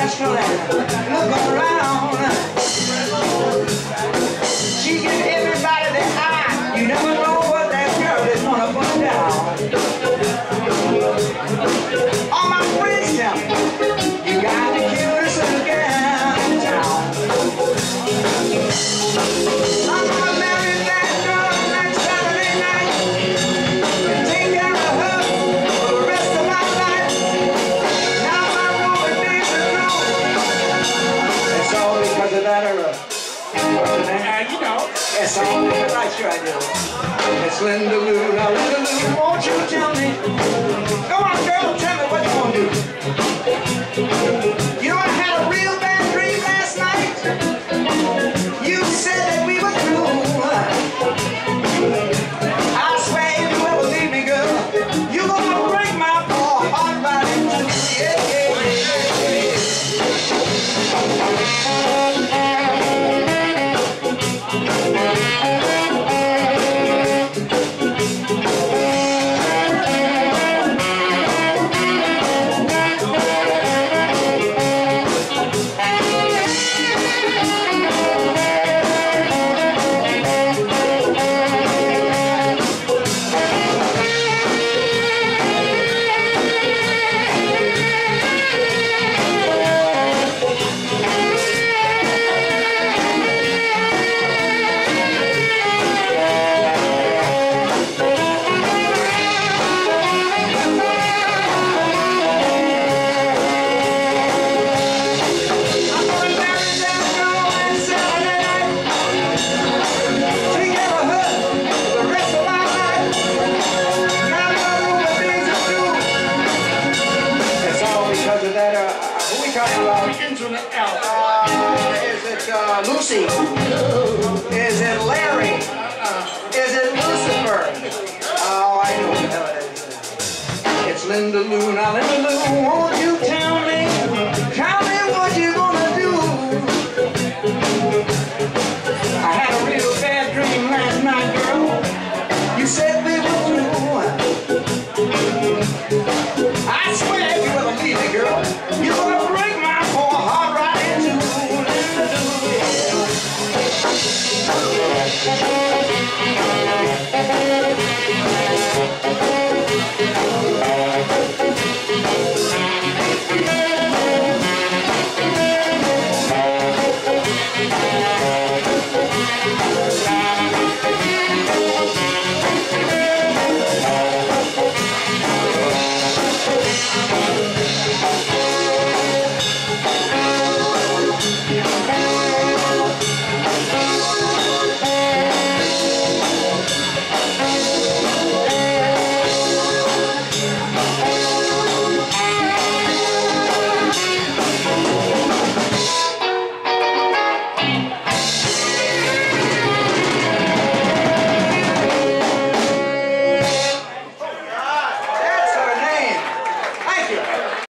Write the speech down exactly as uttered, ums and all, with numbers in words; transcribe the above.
international and look around. She gives everybody the eye. You never know what that girl is gonna put down. All my friends tell me you got the cutest little girl in town. I'm gonna marry that girl next Saturday night and take care of her for the rest of my life. Now my woman needs a groove. It's all because of that or what's her name? Uh, you know. Yes, all because I sure I do. It's Linda Lou. Now Linda Lou, won't you tell me? Go on, girl, tell me what you gonna do. You know I had a real bad dream last night. You said that we were through. I swear if you ever leave me, girl, you're gonna break my poor heart right in two. Yeah, yeah, Uh, is it uh, Lucy? Is it Larry? Is it Lucifer? Oh, I know what the hell it is. It's Linda Lou. Now, Linda Lou, won't